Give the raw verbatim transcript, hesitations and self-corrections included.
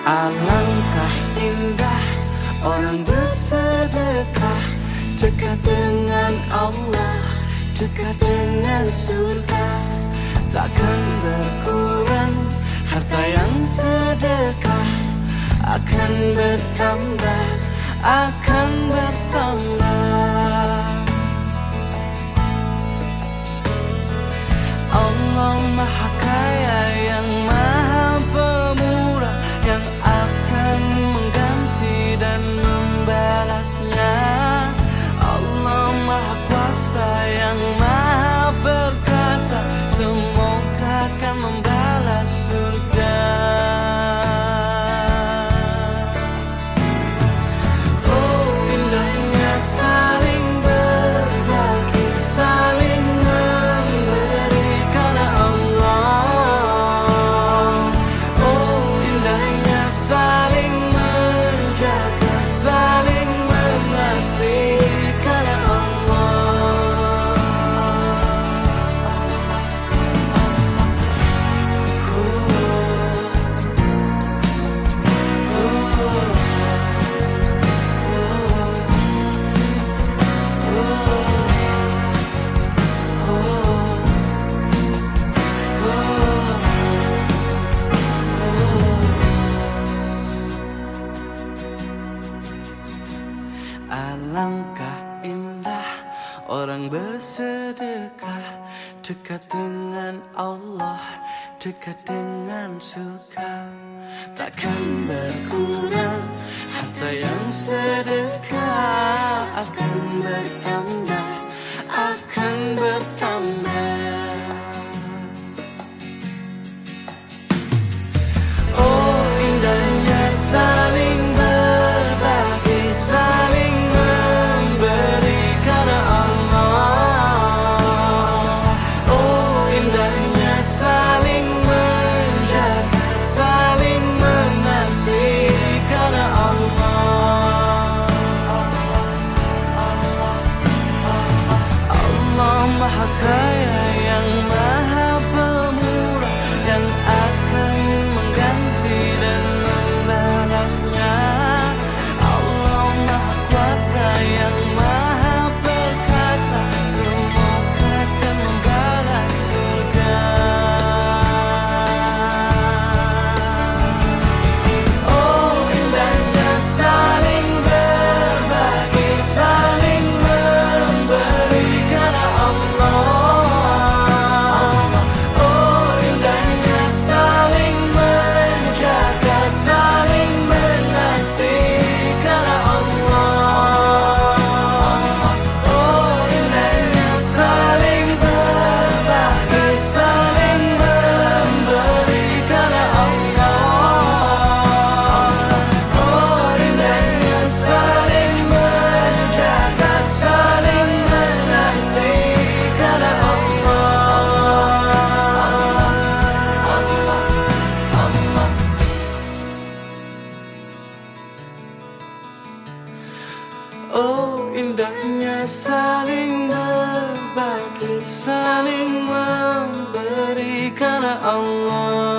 Alangkah indah orang bersedekah, dekat dengan Allah, dekat dengan surga. Takkan berkurang harta yang sedekah, akan bertambah, akan bertambah. Allah Maha Kaya yang Maha Pemurah, yang akan mengganti dan membalasnya. Allah Maha Kuasa yang Maha Perkasa, semoga akan membalas surga. Oh indahnya saling berbagi, saling memberi karena Allah. Oh indahnya saling menjaga, saling mengasihi karena Allah. Alangkah indah orang bersedekah, dekat dengan Allah, dekat dengan surga. Takkan berkurang harta yang sedekah, akan bertambah, akan bertambah. Oh indahnya saling berbagi, saling memberi karena Allah. Oh indahnya saling menjaga, saling mengasihi karena Allah. Allah Maha Kaya yang Maha Pemurah, yang akan mengganti dan membalasnya. Allah Maha Kuasa yang Maha Perkasa, semoga akan membalas surga. Oh indahnya saling berbagi, saling memberi karena Allah. Oh indahnya saling menjaga, saling mengasihi karena Allah. Oh indahnya saling berbagi, saling memberi karena Allah. Oh indahnya saling menjaga, saling mengasihi karena Allah. Oh indahnya saling berbagi, saling memberi karena Allah.